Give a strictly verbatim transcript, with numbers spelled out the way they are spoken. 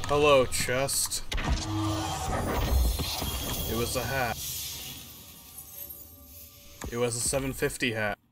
Hello, chest. It was a hat. It was a seven fifty hat.